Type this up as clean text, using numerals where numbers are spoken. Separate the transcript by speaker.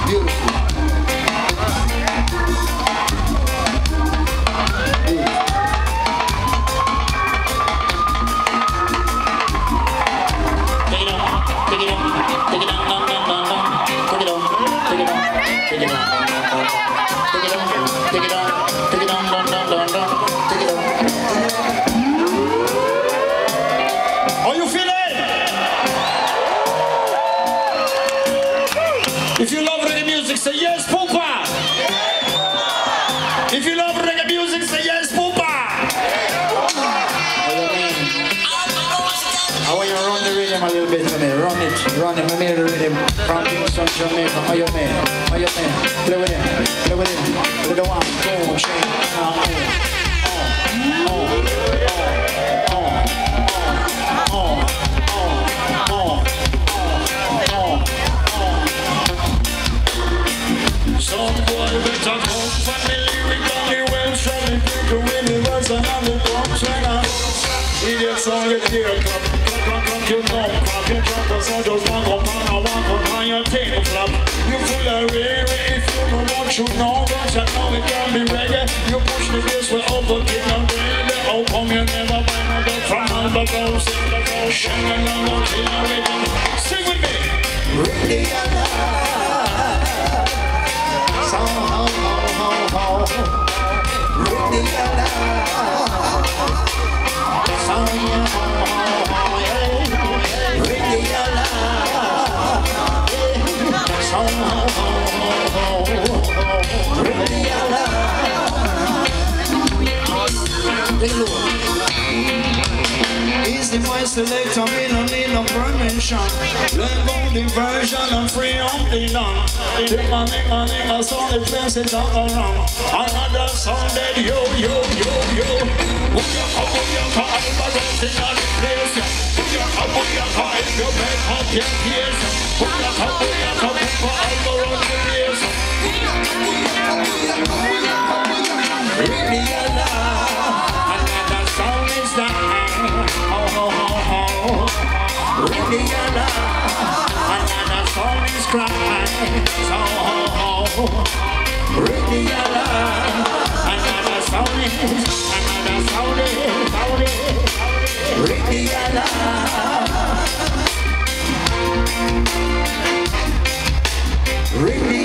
Speaker 1: Beautiful.
Speaker 2: If you love reggae music, say yes, Poopa! If you love reggae music, say yes, Poopa! I want you to run the rhythm a little bit for me. Run it, let me hear the rhythm. From Kingston, Jamaica, how you man? How you man? Play with him, play with him. With the one, two, three, some boy better come family with only well struggling to win the words and on the drums when I idiot song get here come you know crap you drop us I just walk up and I walk up on your tail flap you full of rare if you don't want you know but you know it can be reggae you push the bass with overkill and baby how come you never find a dog from Alborosie Shengen and no Killa rhythm sing with me really alive so ho ho really alive so ho ho really alive so ho really alive Easy my selector, me no need no permission. Learn on the version and free on the none. The song the places all around. Another song that yo. Booyaka, Alborosie in the place. Booyaka, if you make up your tears. Booyaka, Alborosie is. Really alive. Another song is that. Really alive, another song is crying, so ho. Really alive, another song is, really alive, really